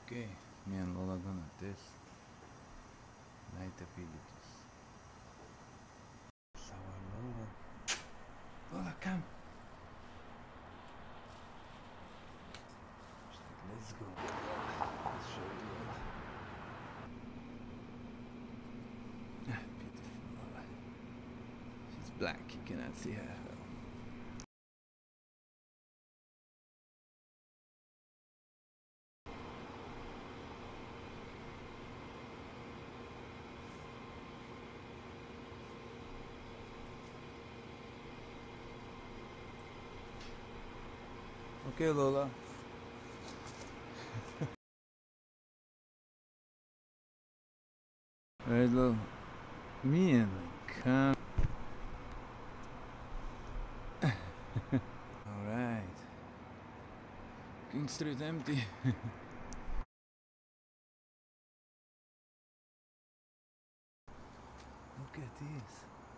Okay, me and Lola gonna test night abilities. So Lola, come. Let's go. Let's show you Lola. Beautiful Lola. She's black. You cannot see her. Okay, Lola. Alright, Lola. Me and come. Alright. King Street empty. Look at this.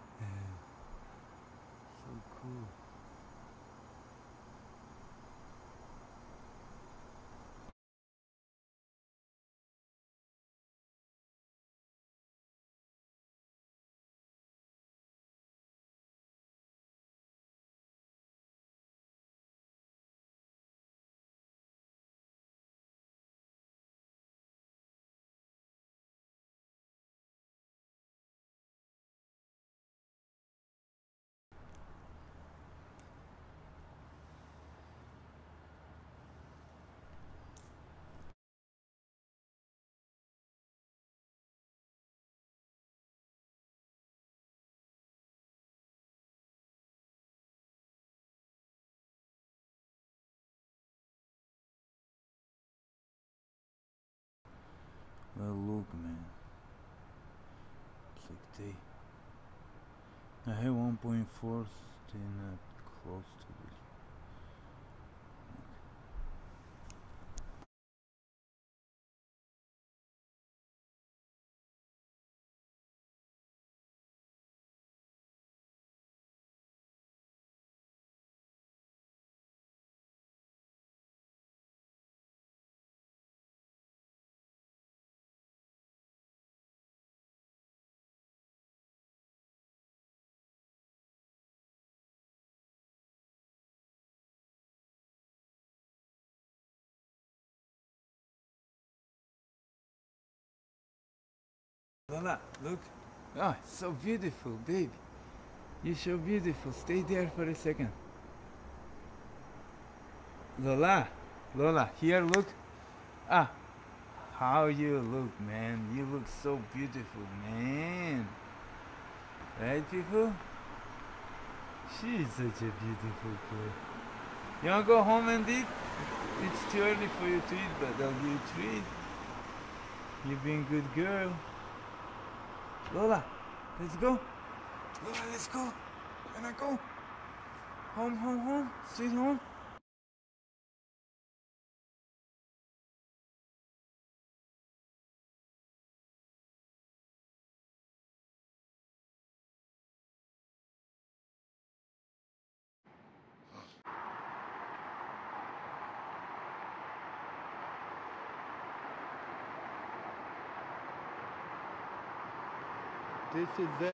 So cool. Well, look, man. It's like they. I have 1.4, still not close to this. Lola, look. Oh, it's so beautiful, baby. You're so beautiful. Stay there for a second. Lola, Lola, here, look. Ah, how you look, man. You look so beautiful, man. Right, people? She's such a beautiful girl. You wanna go home and eat? It's too early for you to eat, but I'll give you a treat. You've been a good girl. Lola, let's go. Lola, let's go. Wanna go? Home, home, home. Sweet home. This is it.